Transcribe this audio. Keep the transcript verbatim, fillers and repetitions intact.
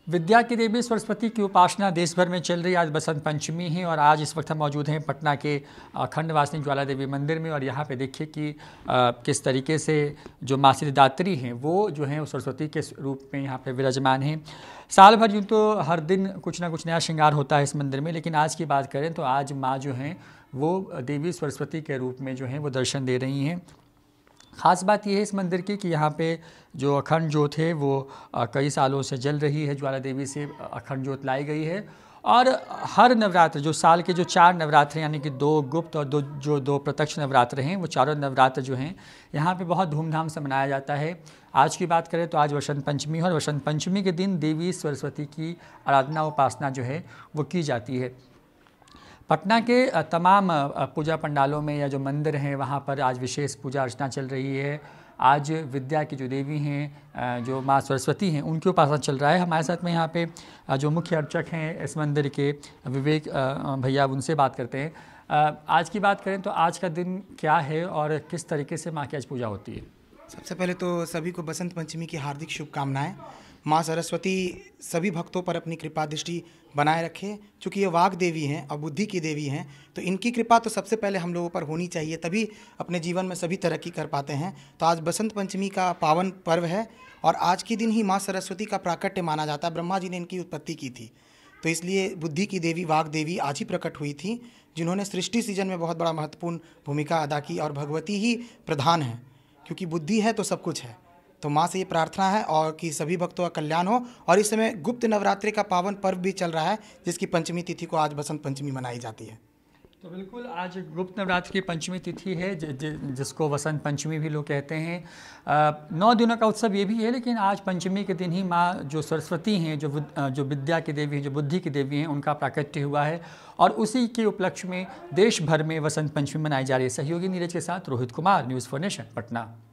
विद्या की देवी सरस्वती की उपासना देश भर में चल रही है। आज बसंत पंचमी है और आज इस वक्त हम मौजूद हैं पटना के खंडवासिनी ज्वाला देवी मंदिर में। और यहाँ पे देखिए कि आ, किस तरीके से जो माँ सिद्धिदात्री हैं वो जो हैं वो सरस्वती के रूप में यहाँ पे विराजमान हैं। साल भर यूँ तो हर दिन कुछ ना कुछ नया श्रृंगार होता है इस मंदिर में, लेकिन आज की बात करें तो आज माँ जो हैं वो देवी सरस्वती के रूप में जो हैं वो दर्शन दे रही हैं। ख़ास बात यह है इस मंदिर की कि यहाँ पे जो अखंड ज्योत है वो कई सालों से जल रही है। ज्वाला देवी से अखंड ज्योत लाई गई है और हर नवरात्र जो साल के जो चार नवरात्र यानी कि दो गुप्त और दो जो दो प्रत्यक्ष नवरात्र हैं वो चारों नवरात्र जो हैं यहाँ पे बहुत धूमधाम से मनाया जाता है। आज की बात करें तो आज वसंत पंचमी है और वसंत पंचमी के दिन देवी सरस्वती की आराधना उपासना जो है वो की जाती है। पटना के तमाम पूजा पंडालों में या जो मंदिर हैं वहाँ पर आज विशेष पूजा अर्चना चल रही है। आज विद्या की जो देवी हैं जो माँ सरस्वती हैं उनकी उपासना चल रहा है। हमारे साथ में यहाँ पे जो मुख्य अर्चक हैं इस मंदिर के विवेक भैया, उनसे बात करते हैं। आज की बात करें तो आज का दिन क्या है और किस तरीके से माँ की आज पूजा होती है? सबसे पहले तो सभी को बसंत पंचमी की हार्दिक शुभकामनाएं। माँ सरस्वती सभी भक्तों पर अपनी कृपा दृष्टि बनाए रखे। चूँकि ये वाग देवी हैं और बुद्धि की देवी हैं तो इनकी कृपा तो सबसे पहले हम लोगों पर होनी चाहिए, तभी अपने जीवन में सभी तरक्की कर पाते हैं। तो आज बसंत पंचमी का पावन पर्व है और आज के दिन ही माँ सरस्वती का प्राकट्य माना जाता है। ब्रह्मा जी ने इनकी उत्पत्ति की थी तो इसलिए बुद्धि की देवी वाग देवी आज ही प्रकट हुई थी, जिन्होंने सृष्टि सृजन में बहुत बड़ा महत्वपूर्ण भूमिका अदा की। और भगवती ही प्रधान है, क्योंकि बुद्धि है तो सब कुछ है। तो माँ से ये प्रार्थना है और कि सभी भक्तों का कल्याण हो। और इस समय गुप्त नवरात्रि का पावन पर्व भी चल रहा है, जिसकी पंचमी तिथि को आज बसंत पंचमी मनाई जाती है। तो बिल्कुल आज गुप्त नवरात्र की पंचमी तिथि है ज, ज, जिसको वसंत पंचमी भी लोग कहते हैं। आ, नौ दिनों का उत्सव ये भी है, लेकिन आज पंचमी के दिन ही माँ जो सरस्वती हैं, जो जो विद्या की देवी हैं, जो बुद्धि की देवी हैं, उनका प्राकट्य हुआ है और उसी के उपलक्ष्य में देश भर में वसंत पंचमी मनाई जा रही है। सहयोगी नीरज के साथ Rohit Kumar, news for nation, Patna.